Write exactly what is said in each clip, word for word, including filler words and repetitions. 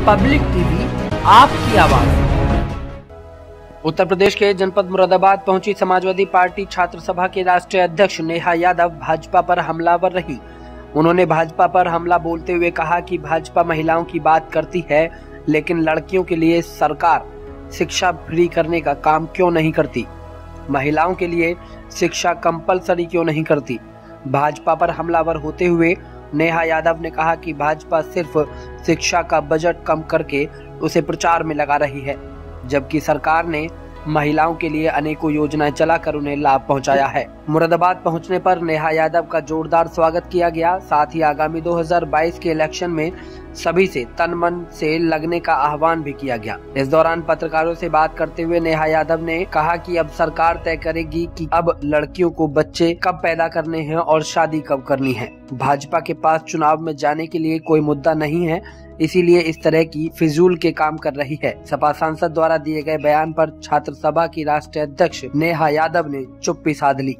Public TV, आपकी आवाज। उत्तर प्रदेश के जनपद मुरादाबाद पहुंची समाजवादी पार्टी छात्र सभा के राष्ट्रीय अध्यक्ष नेहा यादव भाजपा पर हमलावर रही। उन्होंने भाजपा पर हमला बोलते हुए कहा कि भाजपा महिलाओं की बात करती है, लेकिन लड़कियों के लिए सरकार शिक्षा फ्री करने का काम क्यों नहीं करती? महिलाओं के लिए शिक्षा कंपलसरी क्यों नहीं करती? भाजपा पर हमलावर होते हुए नेहा यादव ने कहा कि भाजपा सिर्फ शिक्षा का बजट कम करके उसे प्रचार में लगा रही है, जबकि सरकार ने महिलाओं के लिए अनेकों योजनाएं चलाकर उन्हें लाभ पहुंचाया है। मुरादाबाद पहुंचने पर नेहा यादव का जोरदार स्वागत किया गया। साथ ही आगामी दो हज़ार बाईस के इलेक्शन में सभी से तन मन से लगने का आह्वान भी किया गया। इस दौरान पत्रकारों से बात करते हुए नेहा यादव ने कहा कि अब सरकार तय करेगी कि अब लड़कियों को बच्चे कब पैदा करने हैं और शादी कब करनी है। भाजपा के पास चुनाव में जाने के लिए कोई मुद्दा नहीं है, इसीलिए इस तरह की फिजूल के काम कर रही है। सपा सांसद द्वारा दिए गए बयान पर छात्र सभा की राष्ट्रीय अध्यक्ष नेहा यादव ने चुप्पी साध ली।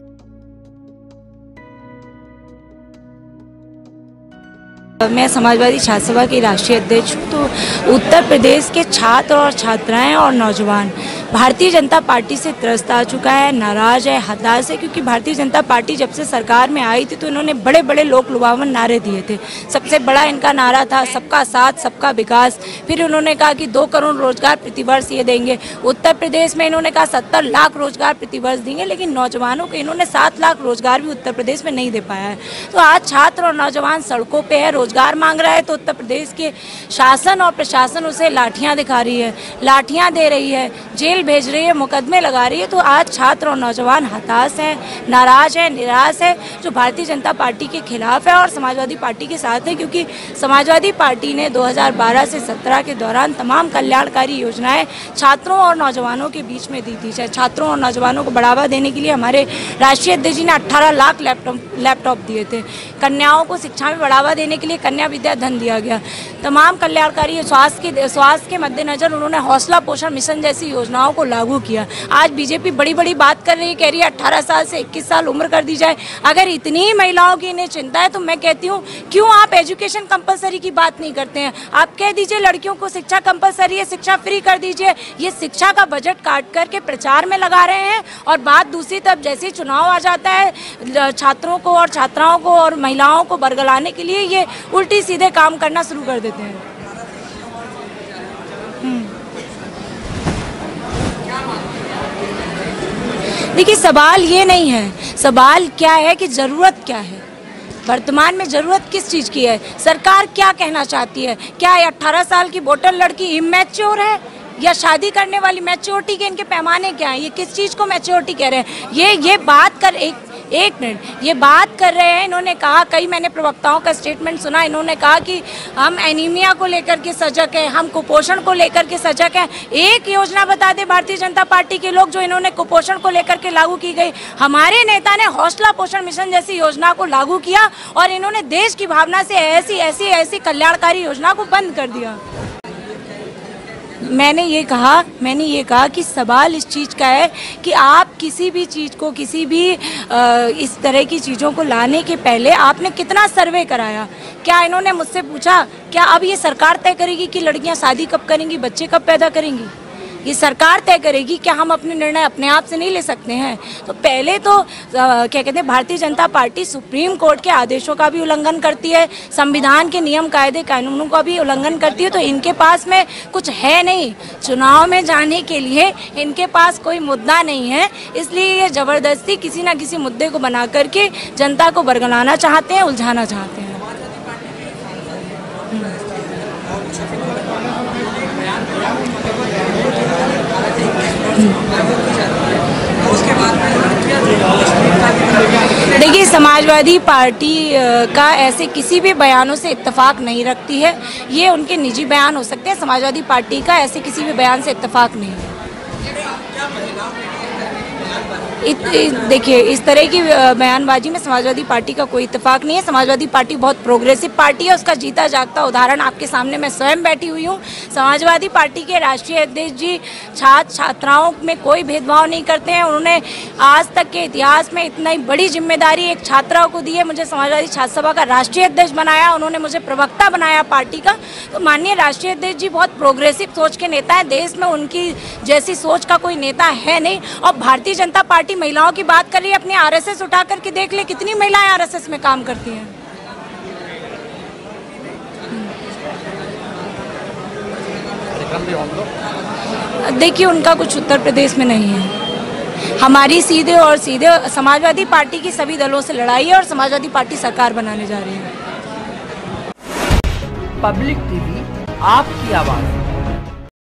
मैं समाजवादी छात्र सभा की राष्ट्रीय अध्यक्ष हूँ। तो उत्तर प्रदेश के छात्र और छात्राएं और नौजवान भारतीय जनता पार्टी से त्रस्त आ चुका है, नाराज है, हताश है, क्योंकि भारतीय जनता पार्टी जब से सरकार में आई थी तो इन्होंने बड़े बड़े लोक लुभावन नारे दिए थे। सबसे बड़ा इनका नारा था सबका साथ सबका विकास। फिर उन्होंने कहा कि दो करोड़ रोजगार प्रतिवर्ष ये देंगे। उत्तर प्रदेश में इन्होंने कहा सत्तर लाख रोजगार प्रतिवर्ष देंगे, लेकिन नौजवानों को इन्होंने सात लाख रोजगार भी उत्तर प्रदेश में नहीं दे पाया है। तो आज छात्र और नौजवान सड़कों पे है, रोजगार मांग रहा है, तो उत्तर प्रदेश के शासन और प्रशासन उसे लाठियां दिखा रही है, लाठियां दे रही है, जेल भेज रही है, मुकदमे लगा रही है। तो आज छात्र और नौजवान हताश है, नाराज है, निराश है, जो भारतीय जनता पार्टी के खिलाफ है और समाजवादी पार्टी के साथ है, क्योंकि समाजवादी पार्टी ने दो हज़ार बारह से सत्रह के दौरान तमाम कल्याणकारी योजनाएं छात्रों और नौजवानों के बीच में दी थी। छात्रों और नौजवानों को बढ़ावा देने के लिए हमारे राष्ट्रीय अध्यक्ष जी ने अट्ठारह लाख लैपटॉप लैपटॉप दिए थे। कन्याओं को शिक्षा में बढ़ावा देने के लिए कन्या विद्या धन दिया गया। तमाम कल्याणकारी स्वास्थ्य के स्वास्थ्य के मद्देनजर उन्होंने हौसला पोषण मिशन जैसी योजनाओं को लागू किया। आज बीजेपी बड़ी बड़ी बात कर रही है, कह रही है अठारह साल से इक्कीस साल उम्र कर दी जाए। अगर इतनी ही महिलाओं की इन्हें चिंता है तो मैं कहती हूँ क्यों आप एजुकेशन कंपलसरी की बात नहीं करते हैं? आप कह दीजिए लड़कियों को शिक्षा कंपलसरी है, शिक्षा फ्री कर दीजिए। ये शिक्षा का बजट काट करके प्रचार में लगा रहे हैं और बात दूसरी तरफ जैसे चुनाव आ जाता है छात्रों को और छात्राओं को और महिलाओं को बरगलाने के लिए ये उल्टी सीधे काम करना शुरू कर देते हैं। देखिए सवाल ये नहीं है, सवाल क्या है कि ज़रूरत क्या है, वर्तमान में ज़रूरत किस चीज़ की है, सरकार क्या कहना चाहती है। क्या अठारह साल की बोटल लड़की इमैच्योर है या शादी करने वाली? मैच्योरिटी के इनके पैमाने क्या हैं? ये किस चीज़ को मैच्योरिटी कह रहे हैं? ये ये बात कर एक एक मिनट ये बात कर रहे हैं। इन्होंने कहा, कई मैंने प्रवक्ताओं का स्टेटमेंट सुना, इन्होंने कहा कि हम एनीमिया को लेकर के सजग हैं, हम कुपोषण को लेकर के सजग हैं। एक योजना बता दे भारतीय जनता पार्टी के लोग जो इन्होंने कुपोषण को लेकर के लागू की गई। हमारे नेता ने हौसला पोषण मिशन जैसी योजना को लागू किया और इन्होंने देश की भावना से ऐसी ऐसी ऐसी कल्याणकारी योजना को बंद कर दिया। मैंने ये कहा मैंने ये कहा कि सवाल इस चीज़ का है कि आप किसी भी चीज़ को, किसी भी आ, इस तरह की चीज़ों को लाने के पहले आपने कितना सर्वे कराया? क्या इन्होंने मुझसे पूछा क्या अब ये सरकार तय करेगी कि लड़कियां शादी कब करेंगी, बच्चे कब पैदा करेंगी? ये सरकार तय करेगी, क्या हम अपने निर्णय अपने आप से नहीं ले सकते हैं? तो पहले तो आ, क्या कहते हैं, Bharatiya Janata party supreme court के आदेशों का भी उल्लंघन करती है, संविधान के नियम कायदे कानूनों का भी उल्लंघन करती है। तो इनके पास में कुछ है नहीं, चुनाव में जाने के लिए इनके पास कोई मुद्दा नहीं है, इसलिए ये ज़बरदस्ती किसी ना किसी मुद्दे को बना करके जनता को बरगलाना चाहते हैं, उलझाना चाहते हैं। देखिए समाजवादी पार्टी का ऐसे किसी भी बयानों से इत्तेफाक नहीं रखती है। ये उनके निजी बयान हो सकते हैं, समाजवादी पार्टी का ऐसे किसी भी बयान से इत्तेफाक नहीं है। देखिए, इस तरह की बयानबाजी में समाजवादी पार्टी का कोई इत्तेफाक नहीं है। समाजवादी पार्टी बहुत प्रोग्रेसिव पार्टी है, उसका जीता जागता उदाहरण आपके सामने मैं स्वयं बैठी हुई हूँ। समाजवादी पार्टी के राष्ट्रीय अध्यक्ष जी छात्र छात्राओं में कोई भेदभाव नहीं करते हैं। उन्होंने आज तक के इतिहास में इतनी बड़ी जिम्मेदारी एक छात्रा को दी है, मुझे समाजवादी छात्र सभा का राष्ट्रीय अध्यक्ष बनाया, उन्होंने मुझे प्रवक्ता बनाया पार्टी का। तो माननीय राष्ट्रीय अध्यक्ष जी बहुत प्रोग्रेसिव सोच के नेता है, देश में उनकी जैसी सोच का कोई नेता है नहीं। और भारतीय जनता पार्टी महिलाओं की बात कर रही है, अपनी आरएसएस उठा करके देख ले, कितनी महिलाएं आरएसएस में काम करती हैं। देखिए, उनका कुछ उत्तर प्रदेश में नहीं है। हमारी सीधे और सीधे समाजवादी पार्टी की सभी दलों से लड़ाई है और समाजवादी पार्टी सरकार बनाने जा रही है। पब्लिक टीवी, आपकी आवाज़।